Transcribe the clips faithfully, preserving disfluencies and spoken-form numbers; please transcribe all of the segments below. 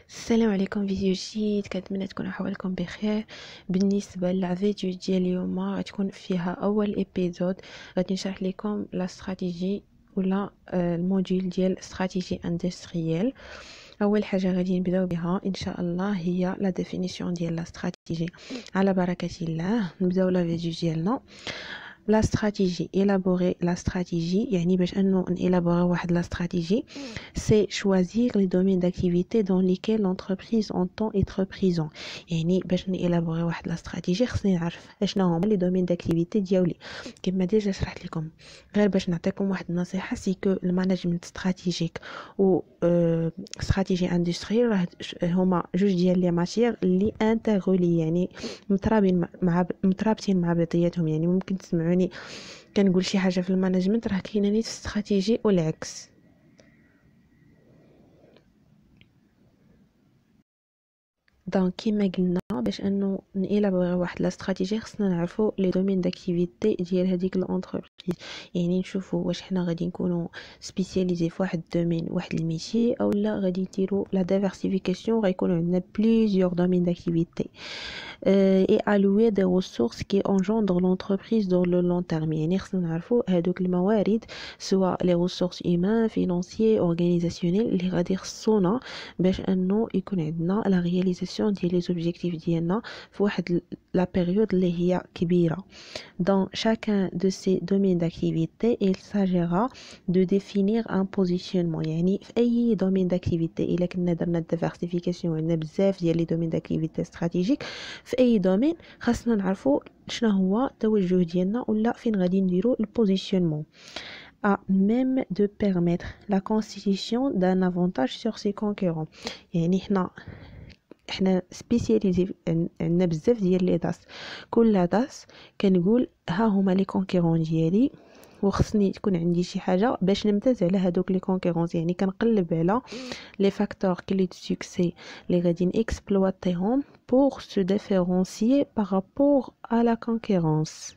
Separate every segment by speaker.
Speaker 1: السلام عليكم، فيديو جديد. كنتمنى تكونوا حوالكم بخير. بالنسبه للفيديو ديال اليوم غتكون فيها اول ايبيزود غادي نشرح لكم لا استراتيجي ولا آه، الموديل ديال استراتيجي اندستريال. اول حاجه غادي نبداو بها ان شاء الله هي لا ديفينيسيون ديال لا استراتيجي. على بركه الله نبداو لا فيديو ديالنا. لا استراتيجي élaborer la stratégie يعني باش انه نélabore واحد لا استراتيجي c'est choisir les domaines d'activité dans lesquels l'entreprise entend être présent. يعني باش نélabore واحد لا استراتيجي خصني نعرف اشنا هما لي دومين داكتيفيتي ديالي. كما ديجا شرحت لكم، غير باش نعطيكم واحد النصيحه، سي كو المانجمنت استراتيجيك و استراتيجي اندستريال راه هما جوج ديال لي ماتير اللي انترغولي، يعني مترابطين مع مترابطين مع بعضياتهم. يعني ممكن تسمعوني كنقول شي حاجه في المانجمنت راه كاينه نيت في استراتيجي والعكس. دونك كيما قلنا باش انه نيلابوري واحد لا استراتيجي خصنا نعرفوا لي دومين داكتيفيتي ديال هذيك الانتربريز. يعني نشوفوا واش حنا غادي نكونوا سبيسياليزي في واحد الدومين واحد الميتي او لا غادي نديروا لا ديفيرسيفيكاسيون، غيكونوا عندنا بليزيور دومين داكتيفيتي اي allouer des ressources qui engendrent l'entreprise dans le long terme. يعني خصنا نعرفوا هذوك الموارد سواء لي ressources humains financiers organisationnels اللي غادي يخصونا باش انه يكون عندنا لا رياليزاسيون ديال لي زوبجيكتيف ديالنا في واحد لا بيريود اللي هي كبيره. Dans chacun de ces domaines d'activité, il s'agira de définir un positionnement. يعني في أي domaine d'activité إلا كنا درنا diversification وعندنا بزاف ديال لي domaines d'activité stratégique، في أي domaine خاصنا نعرفوا شنو هو التوجه ديالنا ولا فين غادي نديرو البوزيشنمون. à même de permettre la constitution d'un avantage sur ses concurrents. يعني حنا احنا سبيسياليزي عندنا بزاف ديال لي داس، كل داس كنقول ها هما لي كونكورون ديالي وخصني تكون عندي شي حاجه باش نمتاز على هذوك لي كونكورونس. يعني كنقلب على لي فاكتور كلي دو سوكسي اللي غادي نيكسبلواتيهم pour se différencier par rapport à la concurrence.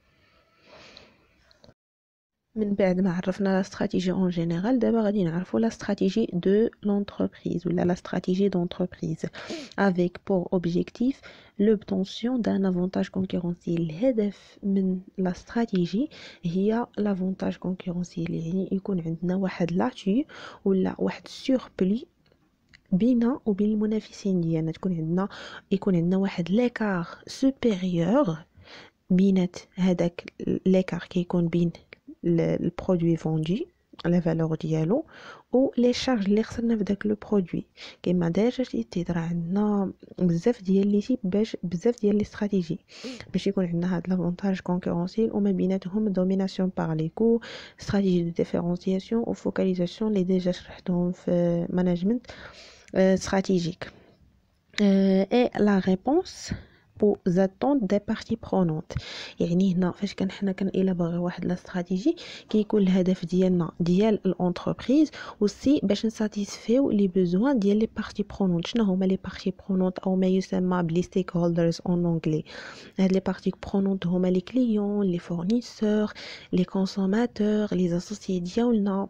Speaker 1: من بعد ما عرفنا لا استراتيجي اون جينيرال، دابا غادي نعرفوا لا استراتيجي دو لونتربريز ولا لا استراتيجي دونتربريز avec pour objectif l'obtention d'un avantage concurrentiel. الهدف من لا استراتيجي هي لافونتاج كونكورونسيال، يعني يكون عندنا واحد لاتي ولا واحد سوربلي بينا وبين المنافسين ديالنا، تكون عندنا يكون عندنا واحد ليكار سوبيريور بينات هذاك ليكار كيكون بين le produit vendu la valeur ديالو و لي شارج اللي خسرنا في داك لو برودوي. كما دايره تيطرا عندنا بزاف ديال لي تيب باش بزاف ديال لي استراتيجي باش يكون عندنا هاد لافونتاج كونكورونسيال وما بيناتهم دوميناسيون بار لي كو، استراتيجي دو ديفيرونسياسيون و فوكاليزاسيون اللي ديجا شرحتهم في مانجمنت استراتيجيك. اي لا ريبونس aux attentes des parties prenantes. يعني هنا فاش كان حنا كنيلابوري واحد لا استراتيجي كيكون الهدف ديالنا ديال الانتربريز وسي باش نساتيسفيو لي بوزوان ديال لي بارتي برونونت. شنو هما لي بارتي برونونت او ما يسمى بلي ستيك هولدرز اون انجلي؟ هاد لي بارتي برونونت هما لي كليون، لي فورنيسور، لي كونسوماتور، لي اسوسيي ديالنا.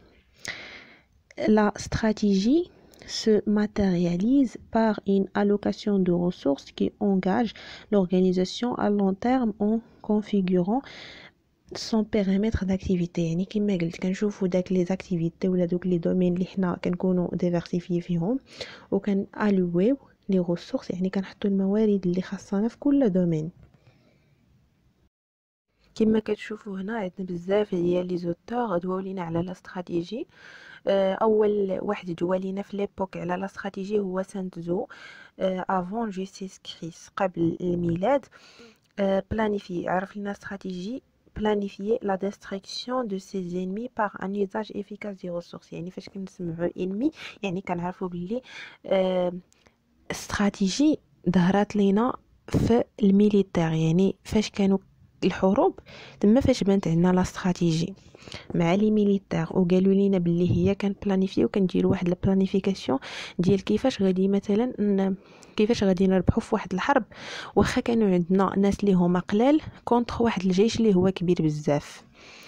Speaker 1: لا stratégie se matérialise par une allocation de ressources qui engage l'organisation à long terme en configurant son périmètre d'activité. يعني كما قلت كنشوفوا داك لي زاكتيفيتي ولا دوك لي دومين اللي حنا كنكونوا ديفيرسيفي فيهم وكان الويو لي ressources، يعني كنحطوا الموارد اللي خاصنا في كل دومين. كما كتشوفوا هنا عندنا بزاف ديال لي زوتور دواو لينا على لا استراتيجي. اول واحد دوا لينا في ليبوك على لا استراتيجي هو سانتزو افون جيسيس كريس، قبل الميلاد. بلانيفي عرف لنا استراتيجي planifier la destruction de ses ennemis par un usage efficace des ressources. يعني فاش كنسمعوا ennemi يعني كنعرفوا باللي استراتيجي ظهرت لينا في الميليتير، يعني فاش كانوا الحروب تما فاش بانت عندنا لا استراتيجي مع لي ميليتير وقالوا لينا باللي هي كان بلانيفي وكنديروا واحد لا بلانيفيكاسيون ديال كيفاش غادي مثلا كيفاش غادي نربحوا في واحد الحرب واخا كانوا عندنا ناس اللي هما قلال كونتر واحد الجيش اللي هو كبير بزاف.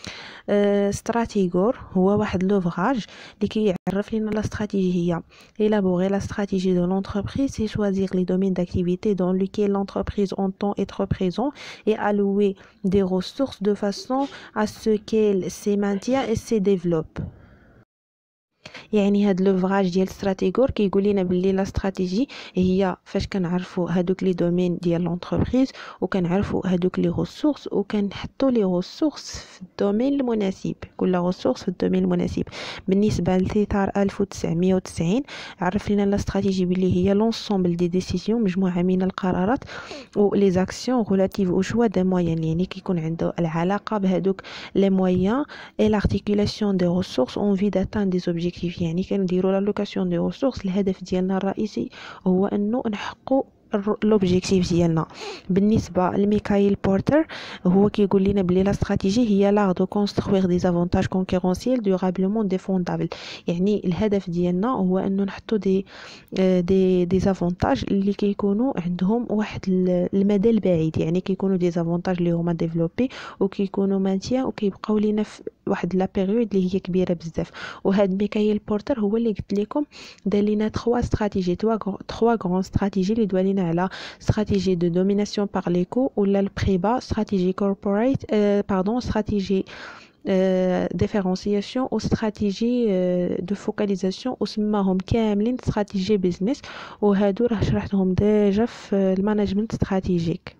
Speaker 1: ستراتيغور هو واحد لوفراج اللي كيعرف لنا لا استراتيجي هي élaborer la stratégie de l'entreprise, c'est choisir les domaines d'activité dans lesquels l'entreprise entend être présent et allouer des ressources de façon à ce qu'elle se maintienne et se développe. يعني هاد لوفراج ديال ستراتيغور كيقول لنا باللي لا استراتيجي هي فاش كنعرفوا هادوك لي دومين ديال لونتربريز وكنعرفوا هادوك لي ريسورس وكنحطوا لي ريسورس في الدومين المناسب، كل ريسورس في الدومين المناسب. بالنسبه لتيتار ألف وتسعمية وتسعين عرف لنا لا استراتيجي باللي هي لونسومبل دي ديسيزيون، مجموعه من القرارات و لي زاكسيون ريلاتيف او شوا دي مويان، يعني كيكون عنده العلاقه بهادوك لي مويان اي لارتيكولاسيون دي ريسورس اون في داتان دي اوبجيكتيف. يعني كنديروا لا لوكاسيون دي ريسورس، الهدف ديالنا الرئيسي هو انه نحققوا l'objectif ديالنا. بالنسبه لميكايل بورتر هو كيقول لنا بلي لا استراتيجي هي l'art de construire des avantages concurrentiels durablement défendables. يعني الهدف ديالنا هو انه نحطوا دي دي دي زافونتاج اللي كيكونوا عندهم واحد المدى البعيد، يعني كيكونوا دي زافونتاج اللي هما ديفلوبي وكيكونوا مانتيا وكيبقاو لينا في واحد لا بيريود اللي هي كبيره بزاف. وهاد ميكايل بورتر هو اللي قلت لكم دار لينا trois استراتيجي trois grandes استراتيجي اللي دوالينا على استراتيجي دو دوميناسيون بار ليكو ولا البريبا، استراتيجي كوربوريت باردون استراتيجي ديفيرونسياسيون و استراتيجي دو فوكاليزاسيون وسماهم كاملين استراتيجي بيزنس، وهادو راه شرحتهم ديجا في المانجمنت استراتيجيك.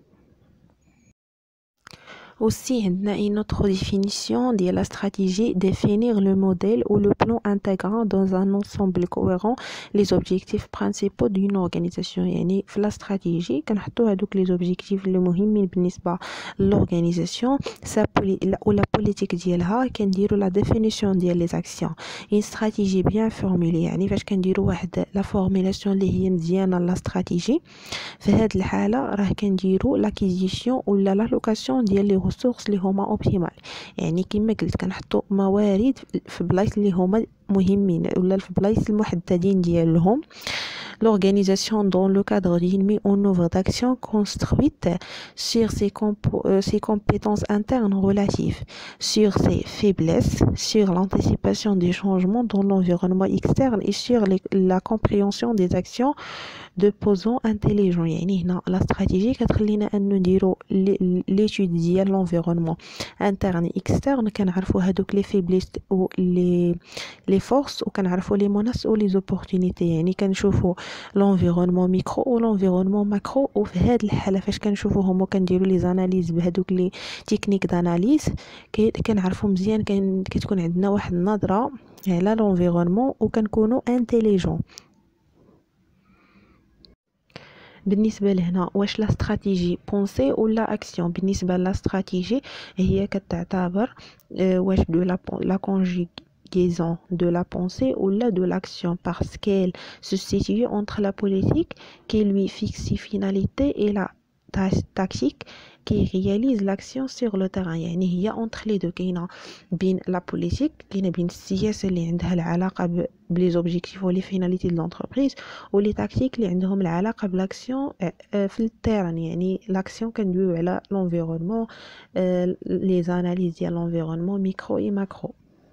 Speaker 1: Aussi, une autre définition de la stratégie, définir le modèle ou le plan intégrant dans un ensemble cohérent les objectifs principaux d'une organisation. يعني في la stratégie كنحطوا هذوك les objectifs المهمين بالنسبة للorganisation sa ou la politique ديالها، كنديروا la définition ديال les actions. une stratégie bien formulée يعني فاش كنديروا واحد la formulation اللي هي مزيانة la stratégie، في هذه الحالة راه كنديروا l'acquisition ولا la location ديال les ressources اللي هما اوبتيمال. يعني كما قلت كنحطوا موارد في بلايص اللي هما مهمين ولا في بلايص المحددين ديالهم. L'organisation dans le cadre d'une mise en œuvre d'actions construite sur ses, euh, ses compétences internes relatives, sur ses faiblesses, sur l'anticipation des changements dans l'environnement externe et sur les, la compréhension des actions de posant intelligent. يعني هنا la stratégie كتخلينا أن نديرو l'étude ديال l'environnement interne et externe، كنعرفوا هادوك les faiblesses ou les les forces وكنعرفوا les menaces ou les opportunités. يعني كنشوفوا l'environnement micro ou l'environnement macro، وفي هاد الحالة فاش كنشوفوهم وكنديروا لي زاناليز بهادوك لي تكنيك داناليز كنعرفوا مزيان كتكون عندنا واحد النظرة على l'environnement وكنكونوا intelligent. بالنسبه لهنا واش لا استراتيجي بونسي ولا اكسيون؟ بالنسبه لا استراتيجي هي كتعتبر واش دو لا لا conjugaison de la pensée ou là de l'action parce qu'elle se situe entre la politique qui lui fixe ses finalités et la tactique qui réalise l'action sur le terrain. يعني هي entre les deux، كاينه بين la politique، كاينه بين السياسه اللي عندها العلاقه بلي زوبجيكتيف ولي فيناليتي دو لونتربريز، ولي تاكتيك اللي عندهم العلاقه بالاكسيون في التيران. يعني لاكسيون كندويو على لونفيرونمون، لي زاناليز ديال لونفيرونمون ميكرو اي ماكرو.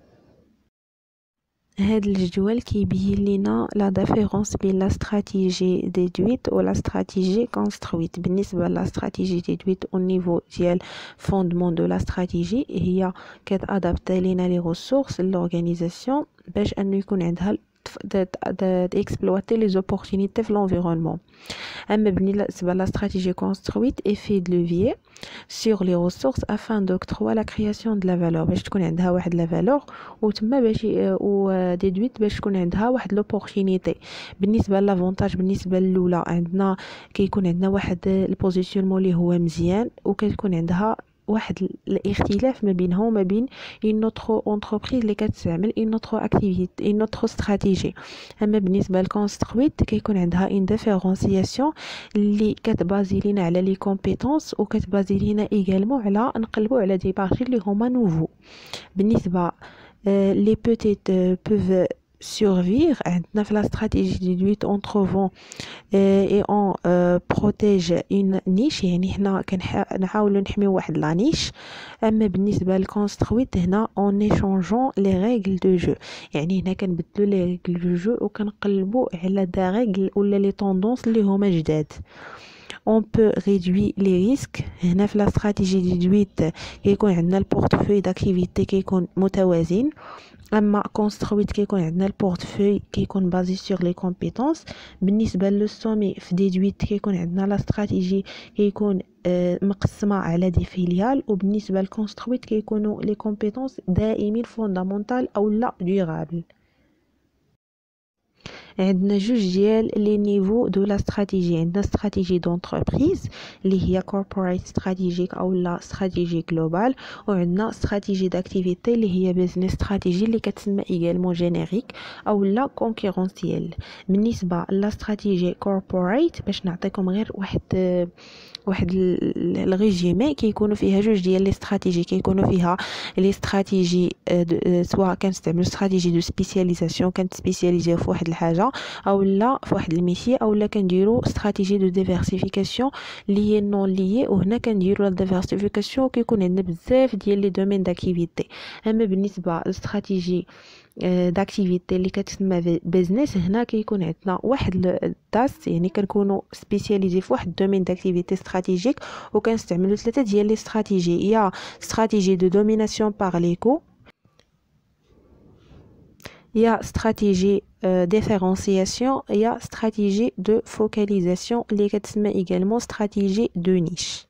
Speaker 1: هاد الجدول كيبين لنا لا ديفيرونس بين لا استراتيجي ديدويت و لا استراتيجي كونسترويت. بالنسبه لا استراتيجي ديدويت او نيفو ديال فوندمون دو لا استراتيجي هي كتادابتي لينا لي ريسورس لورغانيزاسيون باش انه يكون عندها d'exploiter les opportunités في l'environnement. اما بالنسبه لا استراتيجي كونسترويت effet de levier sur les ressources afin d'octroyer la création de la valeur، باش تكون عندها واحد لا فالور وتما باش و ديدويت باش تكون عندها واحد لوبورتونيتي. بالنسبه لافونتاج بالنسبه الاولى عندنا كيكون عندنا واحد البوزيشنمون اللي هو مزيان وكتكون عندها واحد الاختلاف ما بينها وما بين une autre entreprise اللي كتعمل une autre activité une autre stratégie. اما بالنسبه للكونسترويت كيكون عندها une différenciation اللي كتبازي لينا على لي كومبيتونس وكتبازي لينا ايغالمون على نقلبوا على دي بارتي اللي هما نوفو. بالنسبه لي بوتيت بوف survivre عندنا في la stratégie de lutte entre vent et on euh, protège une niche يعني حنا كنحاولوا نحميو واحد لا نيش. اما بالنسبه للكونسترويت هنا on échangeant les règles de jeu يعني هنا كنبدلوا les règles de jeu وكنقلبوا على دا règles ولا لي طوندونس اللي هما جداد. on peut réduire les risques هنا في la stratégie de lutte كيكون عندنا البورتفوي داكتيفيتي كيكون متوازن. اما كونسترويت كيكون عندنا البورتفوي كيكون بازي سور لي كومبيتونس. بالنسبه للسومي في ديدويت كيكون عندنا لا استراتيجي كيكون آه مقسمه على دي فيليال. وبالنسبه للكونسترويت كيكونوا لي كومبيتونس دائمين فوندامونتال او لا ديورابل. عندنا جوج ديال لي نيفو دو لا استراتيجي. عندنا استراتيجي دونتربريز اللي هي كوربوريت استراتيجيك او لا استراتيجي جلوبال. وعندنا استراتيجي داكتيفيتي اللي هي بيزنس استراتيجي اللي كتسمى ايغالمون جينيريك او لا كونكورونسيال. بالنسبه لا استراتيجي كوربوريت باش نعطيكم غير واحد واحد الريجيمي كيكونوا فيها جوج ديال لي استراتيجي. كيكونوا فيها لي استراتيجي سواء كنستعملوا استراتيجي دو سبيسياليزاسيون كنتسبيسياليزيو في واحد الحاجه او لا في واحد الميسي او لا كنديروا استراتيجي دو ديفيرسيفيكاسيون اللي هي نون ليي. وهنا كنديروا لا ديفيرسيفيكاسيون كيكون عندنا بزاف ديال لي دومين داكتيفيتي. اما بالنسبه للاستراتيجي داكتيفيتي اللي كتسمى بيزنس هنا كيكون عندنا واحد التاس يعني كنكونوا سبيسياليزي في واحد الدومين داكتيفيتي استراتيجيك وكنستعملوا ثلاثه ديال لي استراتيجي. يا استراتيجي دو دوميناسيون بار ليكو يا استراتيجي ديفيرونسياسيون يا استراتيجي دو فوكاليزاسيون اللي كتسمى ايغالمون استراتيجي دو نيش.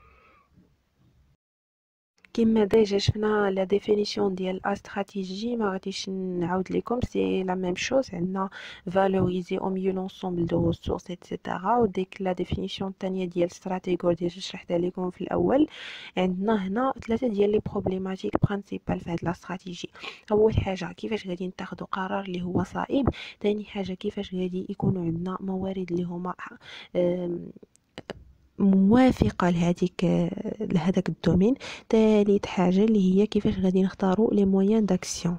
Speaker 1: كما ديجا شفنا لا ديفينيسيون ديال استراتيجي ما غاديش نعاود لكم. سي لا ميم شوز. عندنا فالوريزي او ميو لونسومبل دو ريسورس ايتترا. وديك لا ديفينيسيون الثانيه ديال استراتيغور ديجا شرحتها لكم في الاول. عندنا هنا ثلاثه ديال لي بروبليماتيك برينسيبال في هاد لا استراتيجي. اول حاجه كيفاش غادي نتاخذوا قرار اللي هو صائب. ثاني حاجه كيفاش غادي يكونوا عندنا موارد اللي هما موافقه لهذيك لهذاك الدومين. ثالث حاجه اللي هي كيفاش غادي نختاروا لي مويان داكسيون.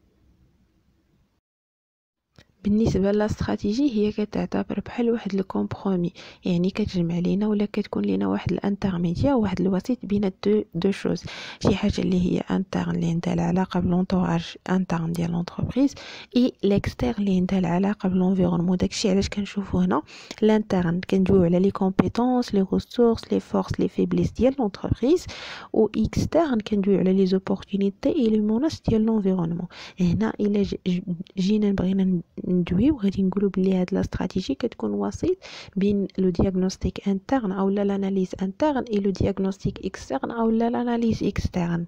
Speaker 1: بالنسبه للاستراتيجي هي كتعتبر بحال واحد الكومبرومي يعني كتجمع لينا ولا كتكون لينا واحد الانترميديا واحد الوسيط بين دو دو شوز. شي حاجه اللي هي انترن اللي عندها العلاقه بلونطوراج انترن ديال لونتربريز اي ليكستيرن اللي عندها العلاقه بلونفيرونمون. داكشي علاش كنشوفوا هنا الانترن كندويو على لي كومبيتونس لي ريسورس لي فورس لي فيبليس ديال لونتربريز. و اكسترن كندويو على لي زوبورتونيتي اي لي موناس ديال لونفيرونمون. هنا الا جينا بغينا ندويو غادي نقولوا بلي هاد لا استراتيجي كتكون وسيط بين لو دياغنوستيك انترن او لا لاناليز انترن اي لو دياغنوستيك اكسترن او لا لاناليز اكسترن.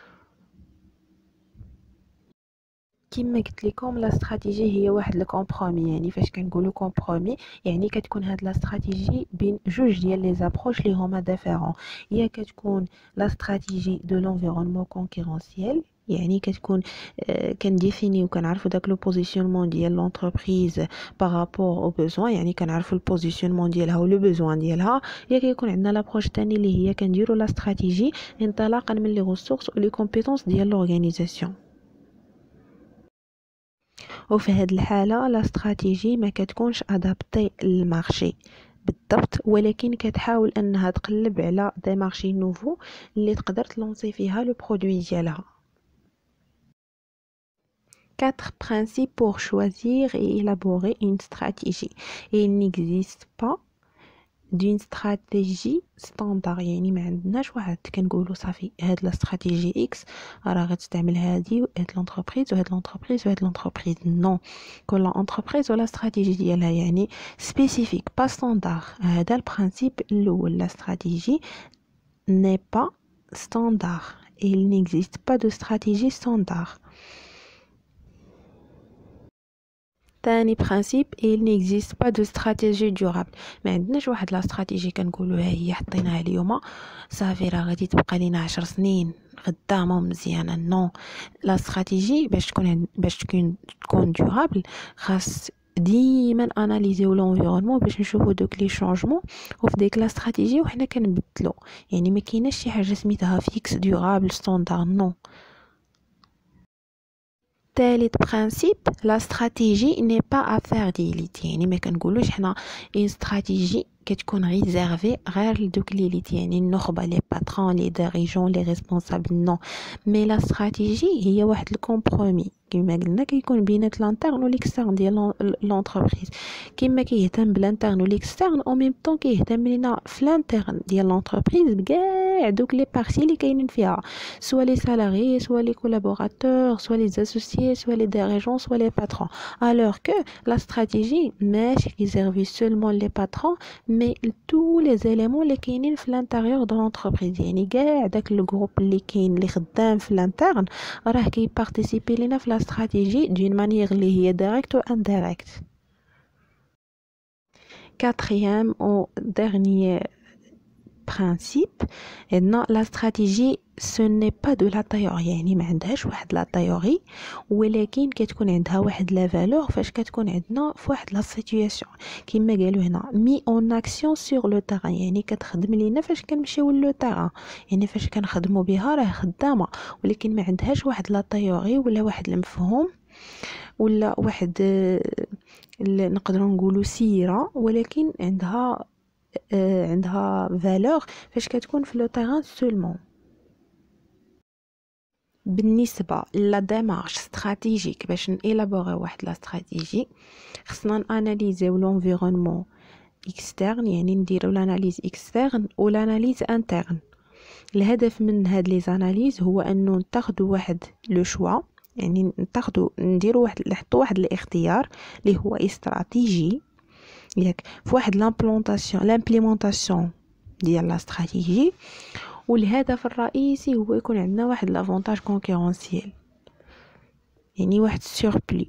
Speaker 1: كما قلت لكم لا استراتيجي هي واحد الكومبرومي. يعني فاش كنقولوا كومبرومي يعني كتكون هاد لا استراتيجي بين جوج ديال لي زابروش اللي هما ديفيرون. هي كتكون لا استراتيجي دو لونفيرونمون كونكورونسيال يعني كتكون آه كنديفينيو كنعرفوا داك لو بوزيشنمون ديال لونتربريز بارابور او بوزوان يعني كنعرفوا البوزيشنمون ديالها و لو بوزوان ديالها. هي كيكون عندنا لابروش ثاني اللي هي كنديروا لا استراتيجي انطلاقا من لي ريسورس و لي كومبيتونس ديال لورغانيزاسيون. وفي هاد الحاله لا استراتيجي ما كتكونش ادابتي للمارشي بالضبط ولكن كتحاول انها تقلب على دي مارشي نوفو اللي تقدر تلونسي فيها لو برودوي ديالها. Quatre principes pour choisir et élaborer une stratégie. Il n'existe pas d'une stratégie standard يعني ما عندناش واحد كنقولوا صافي هاد لا استراتيجي اكس راه غتستعمل هادي وهاد لونتربريز وهاد لونتربريز وهاد لونتربريز. نو كل انتربريز ولا استراتيجي ديالها يعني سبيسيفيك با ستاندار. هذا البرانسيب الاول. لا استراتيجي n'est pas standard. Il n'existe pas de stratégie standard. ثاني برانسيب il n'existe pas de stratégie durable. ما عندناش واحد لا استراتيجي كنقولوا ها هي حطيناها اليوم صافي راه غادي تبقى لينا عشر سنين خدامه مزيانه. نو لا استراتيجي باش تكون باش تكون تكون دورابل خاص ديما اناليزيو لونفيرونمون باش نشوفوا دوك لي شونجمون وفي ديك لا استراتيجي وحنا كنبدلو. يعني ما كايناش شي حاجه سميتها فيكس دورابل ستاندار. نو ثالث برانسيب لا استراتيجي ني با افير ديليت، يعني ما كنقولوش حنا اون استراتيجي كتكون ريزيرفي غير لدوك ليليت، يعني النخبه لي باترون لي ديريجون لي ريسبونسابل نو، مي لا استراتيجي هي واحد الكومبرومي كما قلنا كيكون بينات لانترن والاكسترن ديال لونتربريز. كما كيهتم بالانترن والاكسترن او ميم طون كيهتم لينا في الانترن ديال لونتربريز بكاع دوك لي بارتي اللي كاينين فيها، سوا لي سالاري سوا لي كولابوراتور سوا لي اسوسيي سوا لي ديريجون سوا لي باترون. alors que la stratégie ماشي réservée seulement les patrons mais tous les éléments اللي كاينين في l'intérieur de l'entreprise، يعني كاع داك الجروب اللي كاين اللي خدام في الانترن راه كي بارتيسيبي لينا في لا استراتيجي d'une manière اللي هي direct ou indirect. quatrième ou dernier principe عندنا لا استراتيجي ce n'est pas de la théorie، يعني ما عندهاش واحد لا تيوري ولكن كتكون عندها واحد لا فالور فاش كتكون عندنا في واحد لا سيتوياسيون كما قالوا هنا مي اون اكسيون سور لو تيران، يعني كتخدم لينا فاش كنمشيو لو تيران، يعني فاش كنخدموا بها راه خدامه ولكن ما عندهاش واحد لا تيوري ولا واحد المفهوم ولا واحد اللي نقدروا نقولوا سيره، ولكن عندها عندها فالور فاش كتكون في لو تيران سولمون. بالنسبه لا ديمارش استراتيجيك باش نيلابوري واحد لا استراتيجي خصنا اناليزيو لونفيرونمون اكسترن، يعني نديرو لاناليز اكسترن و لاناليز انترن. الهدف من هاد لي زاناليز هو انه نتاخدو واحد لو شوا، يعني نتاخدو نديرو واحد نحطو واحد الاختيار اللي هو استراتيجي ياك في واحد لامبلونطاسيون لامبليمونطاسيون ديال لا استراتيجي، والهدف الرئيسي هو يكون عندنا واحد لافونتاج كونكورونسيال، يعني واحد سوربلي.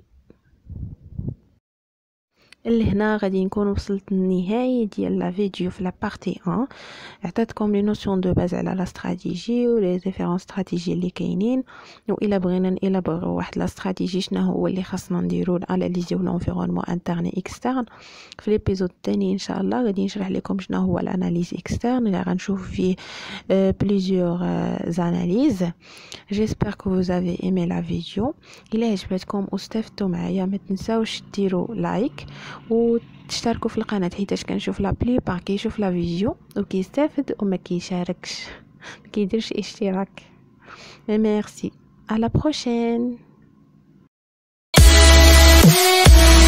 Speaker 1: لهنا غادي نكون وصلت للنهايه ديال لا فيديو في لا بارتي واحد. عطيتكم لي نوسيون دو باز على لا استراتيجي و لي ديفيرون استراتيجي اللي كاينين، و الا بغينا نيلابورو واحد لا استراتيجي شنو هو اللي خاصنا نديرو اناليزيو لونفيرونمون انترن اكسترن. في ليبيزود الثاني ان شاء الله غادي نشرح لكم شنو هو الاناليز اكسترن اللي غنشوف فيه بليزيور زاناليز. جيسبر كو vous avez aimé la vidéo. الا عجبتكم واستفدتوا معايا ما تنساوش ديروا لايك وتشتركوا في القناه حيتاش كنشوف لا بليبار كيشوف لا فيديو وكيستافد وما كيشاركش ما كيديرش اشتراك. ميرسي، à la prochaine.